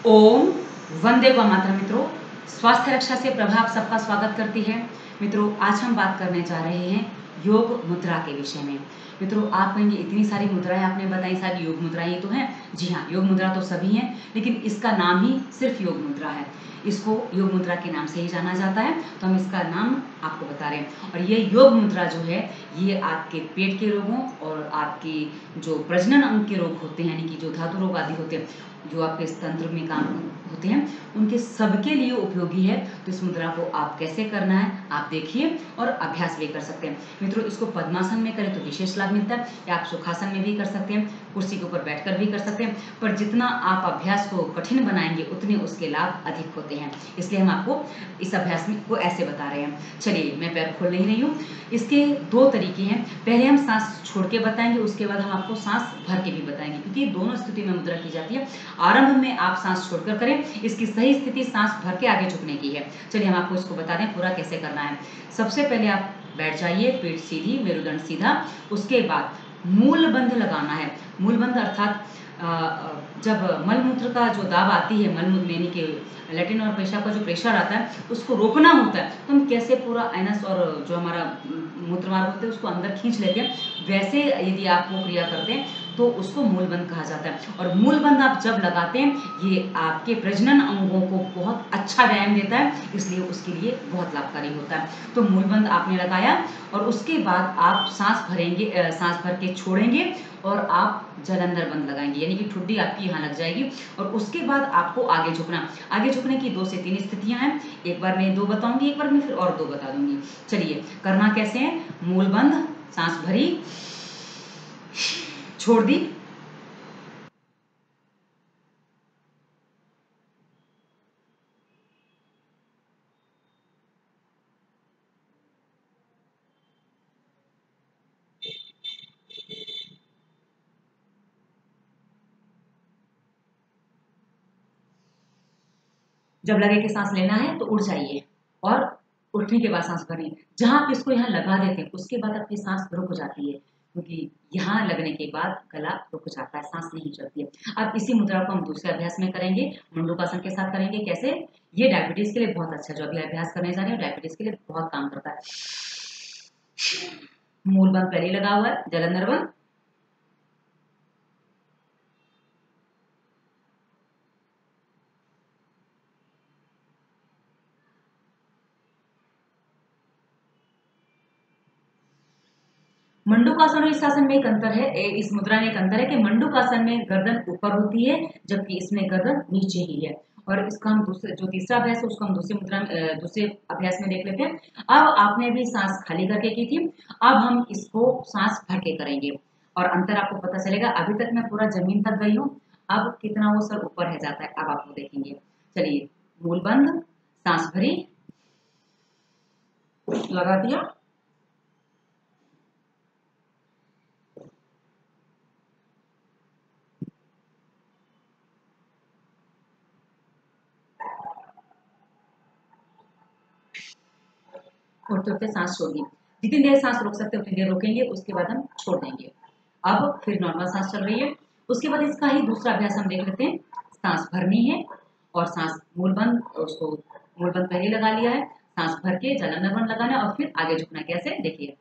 ओम वंदे गौ मातरम। मित्रों, स्वास्थ्य रक्षा से प्रभाव सबका स्वागत करती है। मित्रों, आज हम बात करने जा रहे हैं योग मुद्रा के विषय में। मित्रों, आप कहेंगे इतनी सारी मुद्राएं आपने बताई, सारी योग मुद्राएं तो हैं। जी हाँ, योग मुद्रा तो सभी हैं, लेकिन इसका नाम ही सिर्फ योग मुद्रा है। इसको योग मुद्रा के नाम से ही जाना जाता है, तो हम इसका नाम आपको बता रहे हैं। और ये योग मुद्रा जो है, ये आपके पेट के रोगों और आपकी जो प्रजनन अंग के रोग होते हैं, यानी कि जो धातु रोग आदि होते हैं, जो आपके तंत्र में काम होते हैं, उनके सबके लिए उपयोगी है। तो इस मुद्रा को आप कैसे करना है आप देखिए और अभ्यास भी कर सकते हैं। मित्रों, इसको पद्मासन में करें तो विशेष लाभ मिलता है, या आप सुखासन में भी कर सकते हैं, कुर्सी के ऊपर बैठकर भी कर सकते हैं। पर जितना आप अभ्यास को कठिन बनाएंगे उतने उसके लाभ अधिक होते हैं, इसलिए हम आपको इस अभ्यास में को ऐसे बता रहे हैं। चलिए, मैं पैर खोल नहीं रही हूँ। इसके दो तरीके हैं। पहले हम सांस छोड़ के बताएंगे, उसके बाद हम आपको सांस भर के भी बताएंगे, क्योंकि दोनों स्थिति में मुद्रा की जाती है। आरंभ में आप सांस छोड़कर करें, इसकी सही स्थिति सांस भर के आगे झुकने की है। चलिए, हम आपको इसको बता दें पूरा कैसे करना है। सबसे पहले आप बैठ जाइए, पेट सीधी, मेरुदंड सीधा। उसके बाद मूल बंध लगाना है। मूल बंध अर्थात जब मलमूत्र का जो दाब आती है, मलमूत्र यानी कि लैट्रिन और पेशाब का जो प्रेशर आता है, उसको रोकना होता है। तो हम कैसे पूरा एनस और जो हमारा मूत्र मार्ग होते हैं उसको अंदर खींच लेते हैं, वैसे यदि आप वो क्रिया करते हैं तो उसको मूलबंध कहा जाता है। और मूलबंध आप जब लगाते हैं, ये आपके प्रजनन अंगों को बहुत अच्छा व्यायाम देता है, इसलिए उसके लिए बहुत लाभकारी होता है। तो मूलबंध आपने लगाया और उसके बाद आप सांस भरेंगे, सांस भर के छोड़ेंगे और आप जलंधर बंद लगाएंगे, यानी कि ठुड्डी आपकी यहाँ लग जाएगी। और उसके बाद आपको आगे झुकना। आगे झुकने की 2 से 3 स्थितियां हैं। एक बार मैं 2 बताऊंगी, एक बार मैं फिर और 2 बता दूंगी। चलिए, करना कैसे है। मूलबंध, सांस भरी, छोड़ दी, जब लगे कि सांस लेना है तो उठ जाइए और उठने के बाद सांस भरें। जहां आप इसको यहाँ लगा देते हैं उसके बाद आपकी सांस रुक जाती है, क्योंकि यहाँ लगने के बाद गला रुक जाता है, सांस नहीं चलती है। अब इसी मुद्रा को हम दूसरे अभ्यास में करेंगे, मंडूकासन के साथ करेंगे। कैसे? ये डायबिटीज के लिए बहुत अच्छा, जो अभी अभ्यास करने जा रहे हैं डायबिटीज के लिए बहुत काम करता है। मूल बंद पहले लगा हुआ है, जलंधर बंद, मंडूकासन और इस आसन में एक अंतर है, इस मुद्रा में एक अंतर है कि मंडूकासन में गर्दन ऊपर होती है, जबकि इसमें गर्दन नीचे ही है। और इसका हम दूसरे जो तीसरा अभ्यास है उसको हम दूसरी मुद्रा दूसरे अभ्यास में देख लेते हैं। अब आपने भी सांस खाली करके की थी, अब हम इसको सांस भर के करेंगे और अंतर आपको पता चलेगा। अभी तक मैं पूरा जमीन तक गई हूँ, अब कितना वो सर ऊपर है जाता है, अब आप वो देखेंगे। चलिए, मूल बंद, सांस भरी, लगा दिया, उठते उठते सांस छोड़ दी। जितनी देर सांस रोक सकते उतनी देर रोकेंगे, उसके बाद हम छोड़ देंगे। अब फिर नॉर्मल सांस चल रही है। उसके बाद इसका ही दूसरा अभ्यास हम देख लेते हैं। सांस भरनी है और सांस मूल बंद, उसको मूल बंद पहले लगा लिया है, सांस भर के जलंधर बंद लगाना है और फिर आगे झुकना। कैसे? देखिए,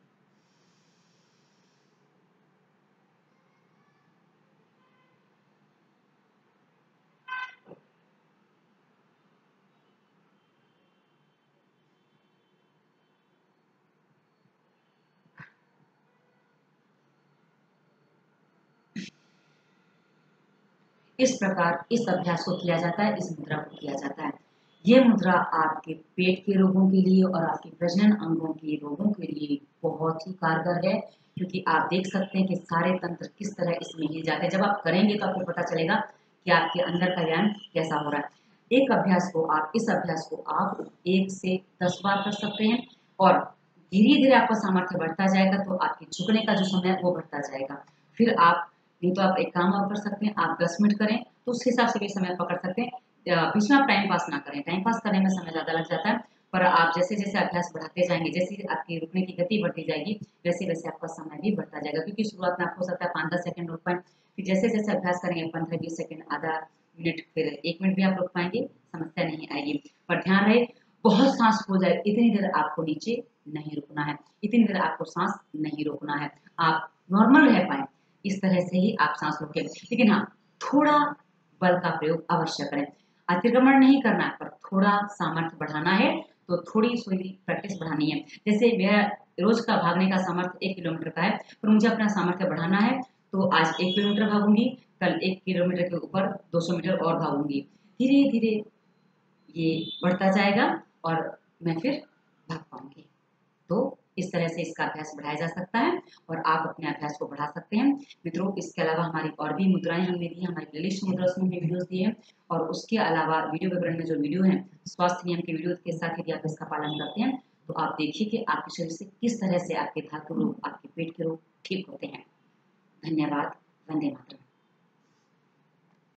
इस प्रकार इस अभ्यास को किया जाता है, इस मुद्रा को किया जाता है। यह मुद्रा आपके पेट के रोगों के लिए और आपके प्रजनन अंगों के रोगों के लिए बहुत ही कारगर है, क्योंकि आप देख सकते हैं कि सारे तंत्र किस तरह इसमें हिल जाते हैं। जब आप करेंगे तो आपको पता चलेगा कि आपके अंदर का व्यायाम कैसा हो रहा है। इस अभ्यास को आप 1 से 10 बार कर सकते हैं और धीरे धीरे आपका सामर्थ्य बढ़ता जाएगा, तो आपके झुकने का जो समय है वो बढ़ता जाएगा। फिर आप, नहीं तो आप एक काम और कर सकते हैं, आप 10 मिनट करें तो उस हिसाब से भी समय पकड़ सकते हैं। बीच में आप टाइम पास ना करें, टाइम पास करने में समय ज़्यादा लग जाता है। पर आप जैसे जैसे अभ्यास बढ़ाते जाएंगे, जैसे आपकी रुकने की गति बढ़ती जाएगी, वैसे वैसे आपका समय भी बढ़ता जाएगा। क्योंकि शुरुआत में आपको हो सकता है 5-10 सेकंड रुक पाए, फिर जैसे जैसे अभ्यास करेंगे 15-20 सेकंड, आधा मिनट, फिर 1 मिनट भी आप रोक पाएंगे, समस्या नहीं आएगी। पर ध्यान रहे, बहुत सांस हो जाए इतनी देर आपको नीचे नहीं रुकना है, इतनी देर आपको सांस नहीं रोकना है। आप नॉर्मल रह पाए इस तरह से ही आप सांस रोकें। लेकिन हाँ, थोड़ा बल का प्रयोग अवश्य करें। अतिक्रमण नहीं करना है, पर थोड़ा सामर्थ्य बढ़ाना है तो थोड़ी सी प्रैक्टिस बढ़ानी है। जैसे मेरा रोज का भागने का सामर्थ्य 1 किलोमीटर का है, पर मुझे अपना सामर्थ्य बढ़ाना है तो आज 1 किलोमीटर भागूंगी, कल 1 किलोमीटर के ऊपर 200 मीटर और भागूंगी। धीरे धीरे ये बढ़ता जाएगा और मैं फिर भाग पाऊंगी। तो इस तरह से इसका अभ्यास बढ़ाया जा सकता है और आप अपने अभ्यास को बढ़ा सकते हैं। मित्रों, इसके अलावा हमारी और भी मुद्राएं हमने दी हैं, हमारी प्लेलिस्ट मुद्रा उसमें हमने वीडियोस दिए हैं, और उसके अलावा वीडियो विवरण में जो वीडियो है स्वास्थ्य नियम के वीडियो के साथ यदि आप इसका पालन करते हैं तो आप देखिए कि आपके शरीर से किस तरह से आपके धातु रोग, आपके पेट के रोग ठीक होते हैं। धन्यवाद। वंदे मातरम।